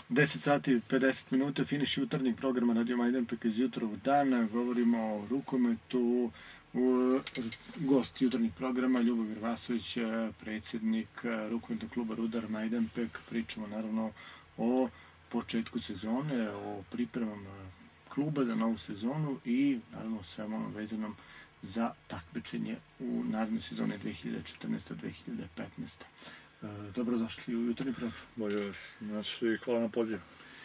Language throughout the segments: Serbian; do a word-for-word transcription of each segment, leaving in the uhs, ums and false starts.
deset sati i pedeset minuta, finiš jutarnjeg programa Radio Majdanpek iz jutrovog dana. Govorimo o rukometu. U, gost jutarnjeg programa Ljubomir Vasović, predsjednik rukometnog kluba Rudar Majdanpek. Pričamo naravno o početku sezone, o pripremama kluba za novu sezonu i naravno svemu onom vezanom za takmičenje u narednoj sezoni dve hiljade četrnaeste do dve hiljade petnaeste. Dobrodošli u jutarnji program. Bolje vas, znači, hvala na pozivu.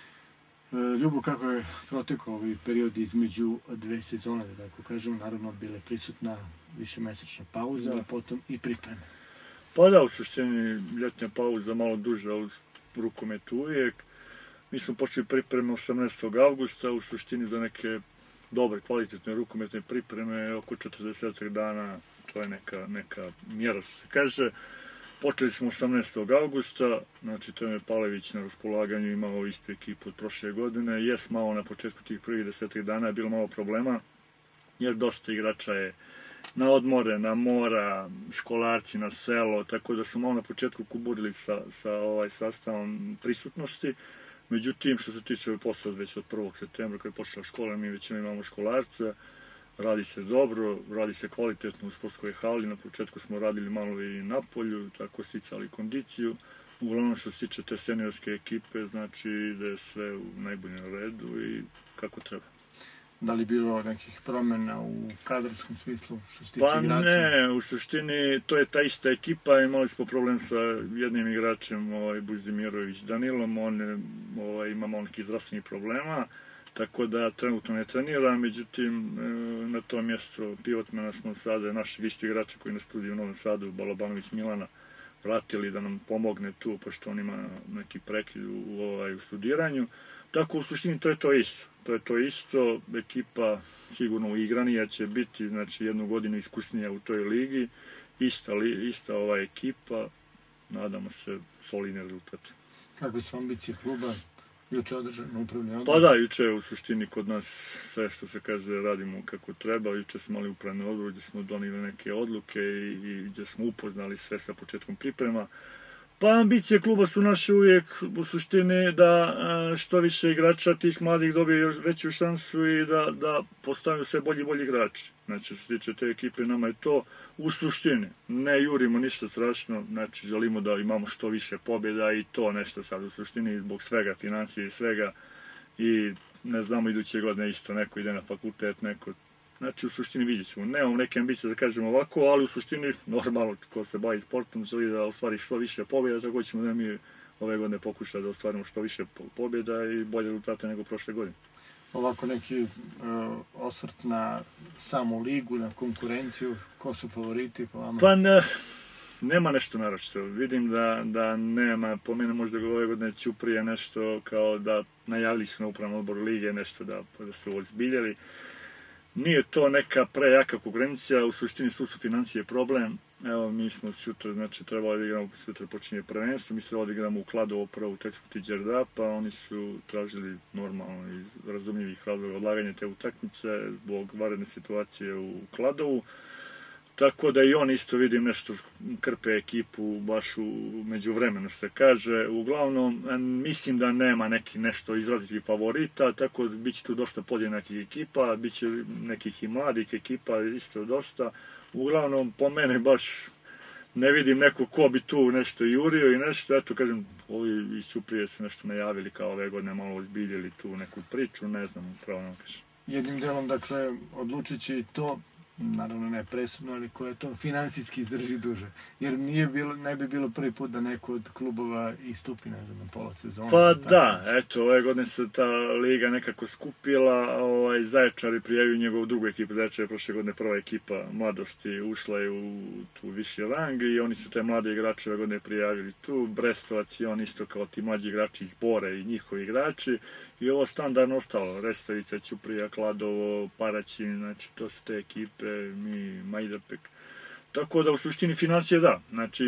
Ljubo, kako je protekao ovaj period između dve sezone, da tako kažem, naravno bila je prisutna višemesečna pauza, a potom i pripreme. Pa da, u suštini ljetnja pauza malo duža uz rukomet uvijek. Mi smo počeli pripreme osamnaestog avgusta, u suštini za neke dobre, kvalitetne rukometne pripreme, oko četrdeset dana, to je neka, neka mjera, što se kaže. Počeli smo osamnaestog avgusta, znači trener Palević na raspolaganju imao istu ekipu od prošle godine. Jes malo na početku tih prvih desetih dana je bilo malo problema, jer dosta igrača je na odmore, na mora, školarci na selo, tako da su malo na početku kuburili sa, sa ovaj sastavom prisutnosti. Međutim, što se tiče posla već od prvog septembra, kad je počela škola, mi već imamo školarca, radi se dobro, radi se kvalitetno u sportskoj hali, na početku smo radili malo i na polju, tako sticali kondiciju. Uglavnom što se tiče te seniorske ekipe, znači ide sve u najboljem redu i kako treba. Da li bilo nekih promjena u kadrovskom smislu što se tiče pa igrača? Pa ne, u suštini to je ta ista ekipa, imali smo problem sa jednim igračem, ovaj, Buzdimirović Danilom, on je, ovaj, ima malo nekih zdravstvenih problema, tako da trenutno ne trenira, međutim na to mjesto pivotmana smo sada našeg isto igrača koji na studiju u Novom Sadu, Balobanović Milana, vratili da nam pomogne tu, pošto on ima neki prekid u, ovaj, u studiranju. Tako u suštini to je to isto. To je to isto, ekipa sigurno igranija će biti, znači jednu godinu iskusnija u toj ligi, ista, li, ista ova ekipa, nadamo se solidne rezultate. Kakve su ambicije kluba? Juče održano upravni odbor? Pa da, juče u suštini kod nas sve što se kaže radimo kako treba. Juče smo imali upravni odbor gdje smo donijeli neke odluke i, i gdje smo upoznali sve sa početkom priprema. Pa ambicije kluba su naše uvijek u suštini da što više igrača tih mladih dobije još veću šansu i da, da postanu sve bolji i bolji igrači. Znači, što se tiče te ekipe, nama je to u suštini. Ne jurimo ništa strašno, znači želimo da imamo što više pobjeda i to nešto sad u suštini zbog svega, financije i svega. I ne znamo, iduće godine isto neko ide na fakultet, neko... Znači, u suštini vidjet ćemo. Nemamo neke ambicije da kažemo ovako, ali u suštini, normalno, ko se bavi sportom, želi da ostvari što više pobjeda, tako ćemo da mi ove godine pokušati da ostvarimo što više pobjeda i bolje rezultate nego prošle godine. Ovako neki uh, osvrt na samu ligu, na konkurenciju, ko su favoriti po vama? Pa ne, nema nešto naročito. Vidim da, da nema, po mene možda ove godine Ćuprije nešto kao da najavili su na upravnom odboru lige nešto da, da su ozbiljeli. Nije to neka prejaka konkurencija, u suštini su su financije problem. Evo, mi smo sutra, znači trebali da igramo, sutra počinje prvenstvo, mi se ovdje igramo u Kladovo prvu tekstu Tiđerda, pa oni su tražili normalno iz razumljivih razloga odlaganje te utakmice zbog vanredne situacije u Kladovu. Tako da i on isto vidim nešto krpe ekipu baš u međuvremenu što se kaže. Uglavnom, mislim da nema neki nešto izrazitih favorita, tako da bit će tu dosta podjednakih ekipa, bit će nekih i mladih ekipa isto dosta. Uglavnom, po mene baš ne vidim neko ko bi tu nešto jurio i nešto. Eto, kažem, ovi iz Ćuprije su nešto najavili kao ove godine, malo ozbiljili tu neku priču, ne znam, upravo nam kažem. Jednim delom, dakle, odlučit će i to, naravno ne presudno, ali koje to finansijski izdrži duže. Jer nije bilo, ne bi bilo prvi put da neko od klubova istupi, ne znam, na pola sezona. Pa da, eto, ove godine se ta liga nekako skupila, ovaj, Zaječari prijavio njegovu drugu ekipu, Zaječar je prošle godine prva ekipa mladosti, ušla je u tu viši rang i oni su te mlade igrače ove godine prijavili tu, Brestovac i on isto kao ti mlađi igrači iz Bore i njihovi igrači. I ovo standardno ostalo, Restavica, Ćuprija, Kladovo, Paraćin, znači to su te ekipe, mi, Majdanpek. Tako da u suštini financije da, znači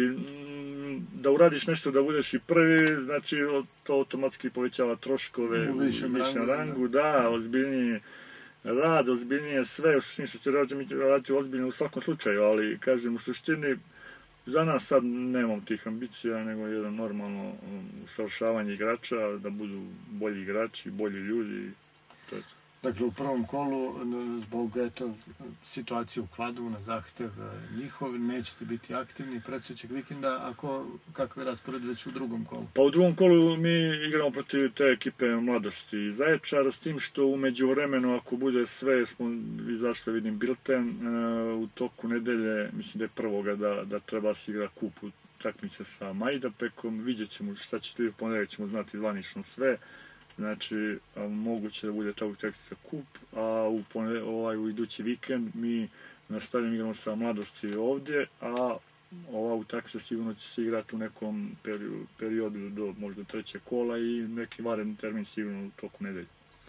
da uradiš nešto da budeš i prvi, znači to automatski povećava troškove u višem rangu, da, ozbiljniji rad, ozbiljnije sve, u suštini što se raditi ozbiljno u svakom slučaju, ali kažem u suštini za nas sad nemam tih ambicija, nego jedan normalno usavršavanje igrača, da budu bolji igrači, bolji ljudi. To je to. Dakle, u prvom kolu, zbog eto, situacije u Kladovu na zahtev njihov, nećete biti aktivni predstojećeg vikenda, ako kakav je raspored već u drugom kolu? Pa u drugom kolu mi igramo protiv te ekipe Mladosti i Zaječara, s tim što u međuvremenu, ako bude sve, smo izašli, vidim, bilten, u toku nedelje, mislim da je prvoga da, da treba se igra kup takmice sa Majdapekom, vidjet ćemo šta će tu, ponedeljak ćemo znati zvanično sve. Znači, moguće da bude ta utakmica kup, a u, ovaj, u idući vikend mi nastavljamo igramo sa Mladosti ovdje, a ova utakmica sigurno će se igrati u nekom periodu, periodu do možda trećeg kola i neki vanredni termin sigurno u toku nedelje.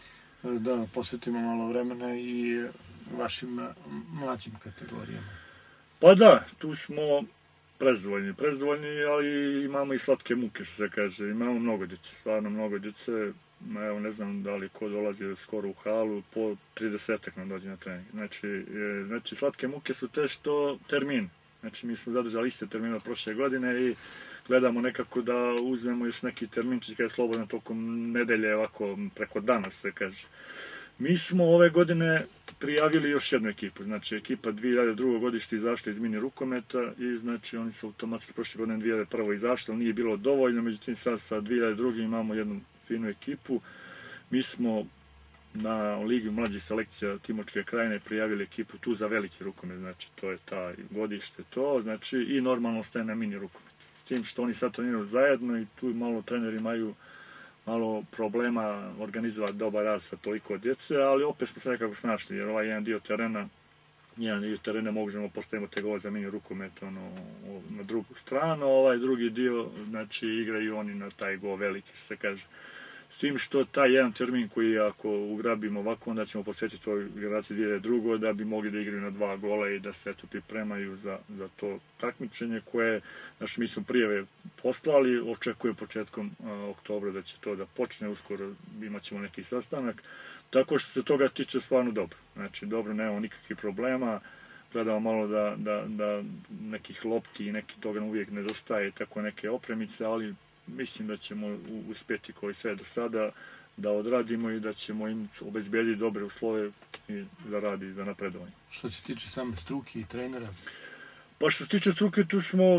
Da, posvetimo malo vremena i vašim mlađim kategorijama. Pa da, tu smo prezdovoljni, prezdovoljni, ali imamo i slatke muke, što se kaže, imamo mnogo djece, stvarno mnogo djece. Evo, ne znam da li ko dolazi skoro u halu, po tridesetak nam dođe na trening. Znači, je, znači, slatke muke su te što termin. Znači, mi smo zadržali iste termine od prošle godine i gledamo nekako da uzmemo još neki terminčić kada je slobodno tokom nedelje, ovako preko dana, što se kaže. Mi smo ove godine prijavili još jednu ekipu, znači ekipa dvije hiljade druge godište izašla iz mini rukometa i znači oni su automatski prošle godine dvije hiljade prve izašli, ali nije bilo dovoljno, međutim sad sa dvije hiljade druge imamo jednu finu ekipu. Mi smo na Ligi mlađih selekcija Timočke krajine prijavili ekipu tu za veliki rukomet, znači to je ta godište to, znači i normalno ostaje na mini rukomet. S tim što oni sad treniraju zajedno i tu malo treneri imaju malo problema organizovati dobar rad sa toliko djece, ali opet smo se nekako snašli, jer ovaj jedan dio terena, jedan dio terena možemo postavimo te gole za mini rukomet ono, na drugu stranu, ovaj drugi dio, znači igraju oni na taj go veliki, što se kaže. S tim što taj jedan termin koji ako ugrabimo ovako, onda ćemo posvetiti ovoj generaciji dvije hiljade druge da bi mogli da igraju na dva gola i da se eto pripremaju za, za to takmičenje koje, znači mi smo prijave poslali, očekuje početkom a, oktobra da će to da počne, uskoro imat ćemo neki sastanak, tako što se toga tiče stvarno dobro, znači dobro, nemamo nikakvih problema, gledamo malo da, da, da nekih lopti i neki toga uvijek nedostaje, tako neke opremice, ali mislim da ćemo uspjeti koji sve do sada da odradimo i da ćemo im obezbediti dobre uslove i za rad i za napredovanje. Što se tiče same struke i trenera? Pa što se tiče struke, tu smo,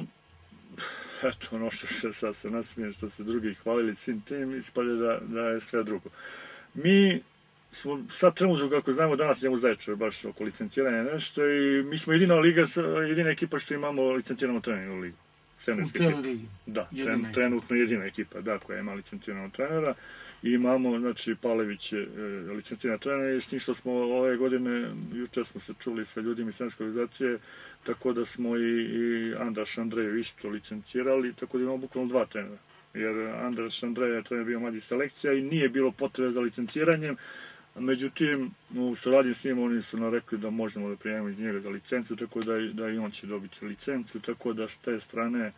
eto ono što se sad se nasmijem, što se drugi hvalili svim tim, ispade da, da je sve drugo. Mi smo sad trenutno, kako znamo, danas idemo Zaječar baš oko licenciranja nešto i mi smo jedina liga, jedina ekipa što imamo licenciranu trening u ligu. U cijeloj ligi? Da, jedina trenutno jedina ekipa, da, koja ima licenciranog trenera. I imamo, znači, Palević je e, licencirana trenera i s njim što smo ove godine, jučer smo se čuli sa ljudima iz trenerske organizacije, tako da smo i, i Andraš Andreju isto licencirali, tako da imamo bukvalno dva trenera. Jer Andraš Andrej je trener bio mlađih selekcija i nije bilo potrebe za licenciranjem, međutim, u suradnji s njim oni su nam rekli da možemo da prijavimo iz njega za licencu, tako da, da i on će dobiti licencu, tako da s te strane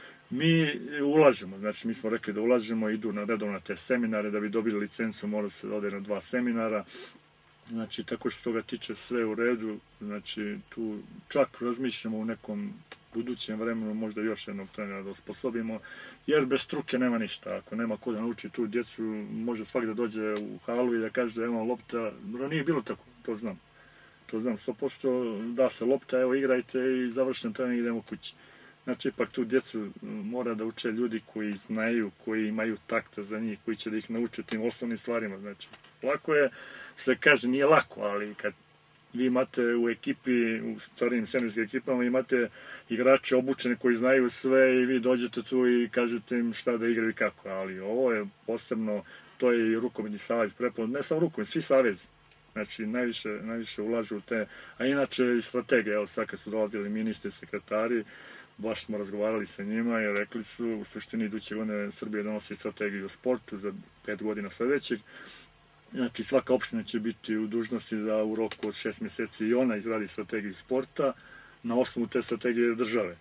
mi ulažemo, znači mi smo rekli da ulažemo, idu na redovno te seminare, da bi dobili licencu mora se ode na dva seminara, znači tako što toga tiče sve u redu, znači tu čak razmišljamo u nekom budućem vremenu možda još jednog trenera da osposobimo, jer bez struke nema ništa. Ako nema ko da nauči tu djecu, može svak da dođe u halu i da kaže da ima lopta. No, nije bilo tako, to znam. To znam, sto posto da se lopta, evo igrajte i završen trening idemo kući. Znači, ipak tu djecu mora da uče ljudi koji znaju, koji imaju takta za njih, koji će da ih nauče tim osnovnim stvarima. Znači, lako je, se kaže, nije lako, ali kad vi imate u ekipi, u starijim seniorskim ekipama, imate igrače obučene koji znaju sve i vi dođete tu i kažete im šta da igraju i kako. Ali ovo je posebno, to je i rukometni savez prepoznat, ne samo rukometni, svi savezi. Znači, najviše, najviše ulažu u te, a inače i strategije, evo sad kad su dolazili ministri, sekretari, baš smo razgovarali sa njima i rekli su, u suštini iduće godine Srbija donosi strategiju o sportu za pet godina sljedećeg. Znači, svaka opština će biti u dužnosti da u roku od šest mjeseci i ona izradi strategiju sporta na osnovu te strategije države.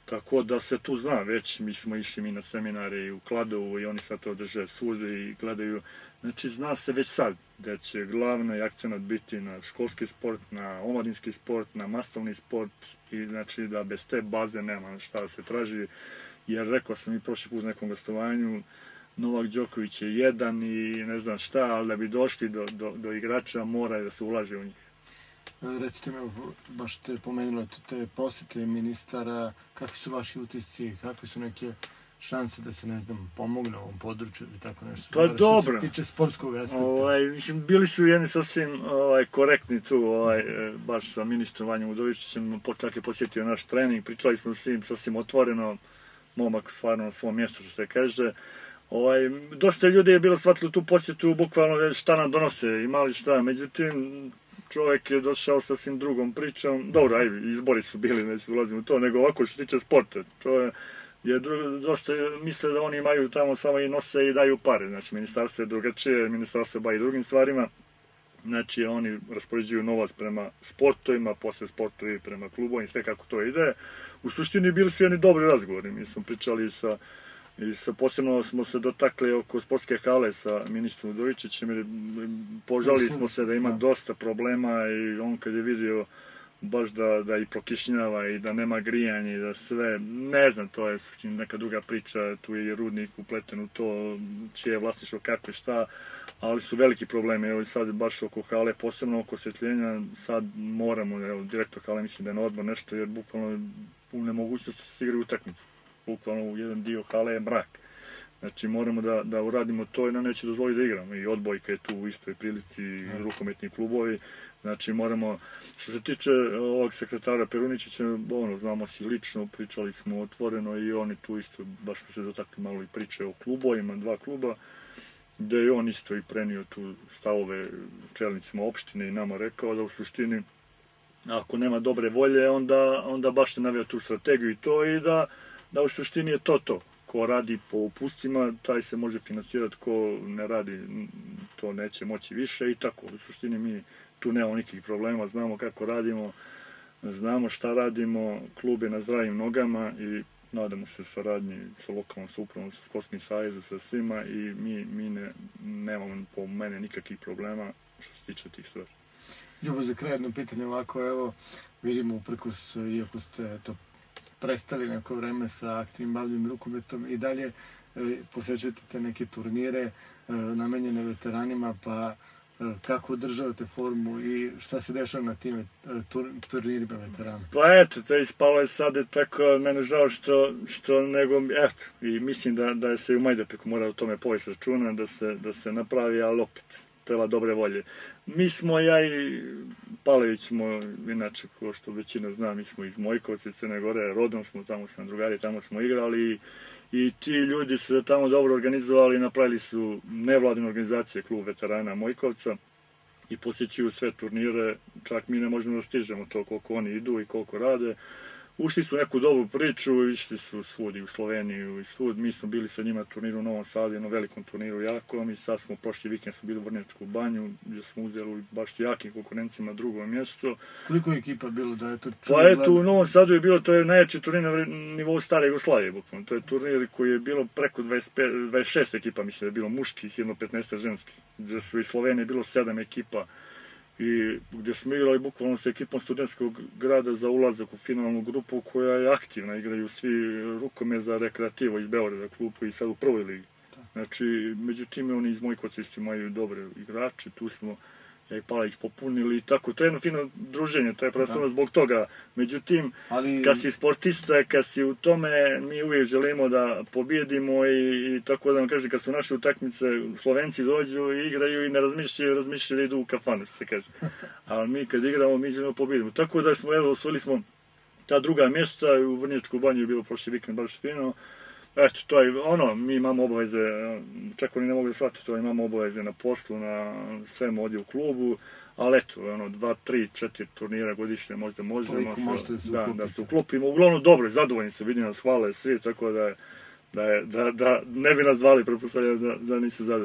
tako da se tu zna već, mi smo išli mi na seminare i u Kladovu i oni sad to drže svugdje i gledaju. Znači, zna se već sad da će glavni akcenat biti na školski sport, na omladinski sport, na masovni sport i znači da bez te baze nema šta da se traži. Jer rekao sam i prošli put u nekom gostovanju, Novak Đoković je jedan i ne znam šta, ali da bi došli do, do, do igrača mora da se ulaže u njih. Recite mi, baš ste pomenuli te posjete ministara, kakvi su vaši utisci, kakve su neke šanse da se, ne znam, pomogne u ovom području ili tako nešto? Pa dobro. Što se tiče sportskog aspekta. Ovaj, mislim, bili su jedni sasvim ovaj, korektni tu, ovaj, baš sa ministrom Vanjom Udovičićem, čak je posjetio naš trening, pričali smo s njim sasvim otvoreno, momak stvarno na svom mjestu, što se kaže. Ovaj, dosta ljudi je bilo shvatilo tu posjetu, bukvalno šta nam donose, imali šta, međutim, čovjek je došao sa svim drugom pričom, dobro, aj, izbori su bili, neću ulazim u to, nego ovako što se tiče sporta, čovjek je dosta misle da oni imaju tamo samo i nose i daju pare, znači ministarstvo je drugačije, ministarstvo bavi drugim stvarima, znači oni raspoređuju novac prema sportovima, posle sportovi prema klubovima i sve kako to ide. U suštini bili su jedni dobri razgovori, mi smo pričali sa I sa, posebno smo se dotakli oko sportske hale sa ministrom Udovičićem, jer požalili smo se da ima dosta problema i on kad je vidio baš da, da i prokišnjava i da nema grijanja i da sve, ne znam, to je neka druga priča, tu je i rudnik upleten u to, čije je vlasništvo, kako i šta, ali su veliki problemi, evo sad baš oko hale, posebno oko osvjetljenja, sad moramo, evo, direktor hale mislim da je na odmor nešto, jer bukvalno u nemogućnosti se igraju utakmicu. Bukvalno u jedan dio hale je mrak. Znači moramo da, da uradimo to i nam neće dozvoliti da igramo. I odbojka je tu u istoj prilici, i rukometni klubovi. Znači moramo, što se tiče ovog sekretara Peruničića, ono, znamo si lično, pričali smo otvoreno i oni tu isto, baš smo se dotakli malo i priče o klubovima, dva kluba, gde je on isto i prenio tu stavove čelnicima opštine i nama rekao da u suštini ako nema dobre volje, onda, onda baš se navija tu strategiju i to i da da u suštini je to to. Ko radi po upustima, taj se može financirati, ko ne radi, to neće moći više i tako. U suštini mi tu nemamo nikakvih problema, znamo kako radimo, znamo šta radimo, klub je na zdravim nogama i nadamo se saradnji sa lokalnom samoupravom, sa sportskim savezom, sa svima i mi, mi ne, nemamo po mene nikakvih problema što se tiče tih stvari. Ljubo, za kraj jedno pitanje ovako, evo, vidimo uprkos, iako ste to prestali neko vreme sa aktivnim bavljenim rukometom i dalje e, posjećate te neke turnire e, namenjene veteranima, pa e, kako održavate formu i šta se dešava na tim e, tur, turnirima veterana? Pa eto, to je ispalo je sad tako, mene žao što, što nego, eto, i mislim da, da se u Majdanpeku mora o tome povesti računa, da se, da se napravi, ali opet treba dobre volje. Mi smo, ja i Palević smo, inače, ko što većina zna, mi smo iz Mojkovca, Crne Gore, rodom smo, tamo sam drugari, tamo smo igrali i ti ljudi su se tamo dobro organizovali, napravili su nevladine organizacije, klub veterana Mojkovca i posjećuju sve turnire, čak mi ne možemo da stižemo to koliko oni idu i koliko rade. Ušli su u neku dobru priču, išli su svud i u Sloveniju i svud. Mi smo bili sa njima turniru u Novom Sadu, jednom velikom turniru jakom i sad smo prošli vikend smo bili u Vrnjačku banju gdje smo uzeli baš jakim konkurencima drugo mjesto. Koliko je ekipa bilo da je to čuo? Pa eto, u Novom Sadu je bilo, to je najjači turnir na nivou stare Jugoslavije, bukvalno. To je turnir koji je bilo preko dvadeset pet, dvadeset šest ekipa, mislim da je bilo muških, jedno petnaest ženskih. Gdje su iz Slovenije bilo sedam ekipa. I gdje smo igrali bukvalno sa ekipom studentskog grada za ulazak u finalnu grupu koja je aktivna, igraju svi rukomet za Rekreativo iz Beograda klubu i sad u prvoj ligi. Znači, međutim, oni iz Mojkovca isto imaju dobre igrače, tu smo ja i Palić popunili i tako, to je jedno fino druženje, to je prvenstveno zbog toga. Međutim, ali kad si sportista, kad si u tome, mi uvijek želimo da pobjedimo i, i tako da vam kažem, kad su naše utakmice, Slovenci dođu i igraju i ne razmišljaju, razmišljaju da idu u kafanu, što se kaže. Ali mi kad igramo, mi želimo pobjedimo. Tako da smo, evo, osvojili smo ta druga mjesta i u Vrnjačku banju je bilo prošli vikend baš fino. Eto, to je ono, mi imamo obaveze, čak oni ne mogu da shvatiti, imamo obaveze na poslu, na svemu ovdje u klubu, ali eto, ono, dva, tri, četiri turnira godišnje možda možemo, da, da se uklopimo. Uglavnom dobro, zadovoljni su, vidim nas hvale svi, tako da, da, da, da ne bi nas zvali, pretpostavljam da, da nisu zadovoljni.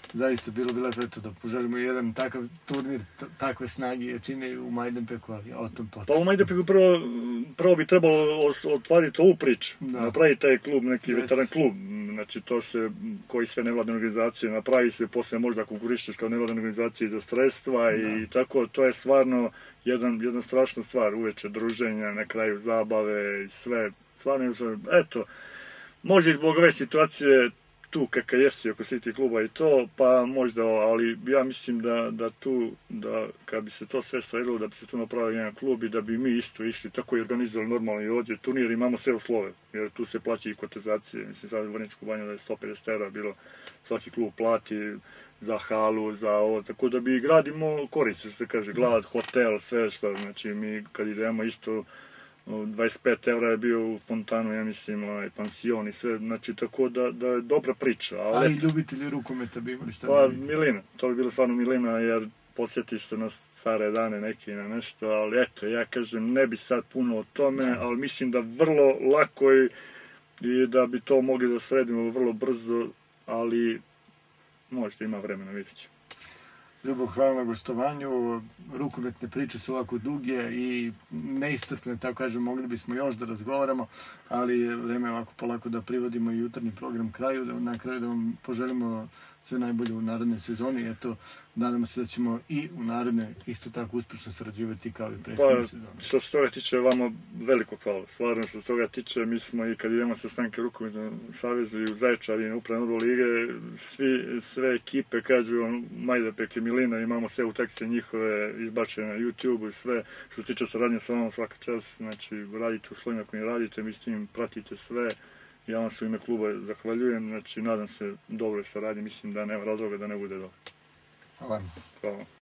zaista bilo bi lepo eto da poželimo jedan takav turnir, takve snage i jačine u Majdanpeku, ali o tom potom. Pa u Majdanpeku prvo, prvo bi trebalo otvariti ovu priču, da. Napraviti taj klub, neki Jest. veteran klub, znači to se, koji sve nevladne organizacije, napravi se, poslije možda konkurišeš kao nevladne organizacije za sredstva da. i tako, to je stvarno jedan, jedna strašna stvar, uveče druženja, na kraju zabave i sve, stvarno, eto, može i zbog ove situacije tu kakav jesi oko svih tih kluba i to, pa možda, ali ja mislim da, da tu, da kad bi se to sve sredilo, da bi se tu napravio jedan klub i da bi mi isto išli, tako i organizovali normalno i ovdje turnir, imamo sve uslove, jer tu se plaća i kotizacije, mislim sad u Vrničku banju da je sto pedeset eura bilo, svaki klub plati za halu, za ovo, tako da bi gradimo korist, što se kaže, glad, hotel, sve što, znači mi kad idemo isto, dvadeset pet eura je bio u Fontanu, ja mislim, ovaj, pansion i sve, znači tako da, da je dobra priča. Ali, A i ljubitelji rukometa bi imali šta pa, milina, to bi bilo stvarno milina, jer posjetiš se na stare dane neki na nešto, ali eto, ja kažem, ne bi sad puno o tome, ne. ali mislim da vrlo lako i, i da bi to mogli da sredimo vrlo brzo, ali možda ima vremena, vidjet ćemo. Ljubo, hvala na gostovanju. Rukometne priče su ovako duge i neiscrpne, tako kažem, mogli bismo još da razgovaramo, ali vreme je ovako polako da privodimo i jutarnji program kraju, da na kraju da vam poželimo sve najbolje u narednoj sezoni. Eto, nadamo se da ćemo i u naredne isto tako uspješno sarađivati kao i prethodne pa, sezone. Što se toga tiče, vama veliko hvala. Stvarno, što se toga tiče, mi smo i kad idemo sa stanke rukometnom savezu i u Zaječar i na upravne odbor lige, svi, sve ekipe, kažu Majdanpek i Milina, imamo sve utakmice njihove izbačene na YouTube i sve. Što se tiče saradnje sa vama svaka čast, znači radite u slovima koji radite, mi s tim pratite sve. Ja vam se u ime kluba zahvaljujem, znači nadam se dobroj saradnji, mislim da nema razloga da ne bude dobro. Hvala. Hvala.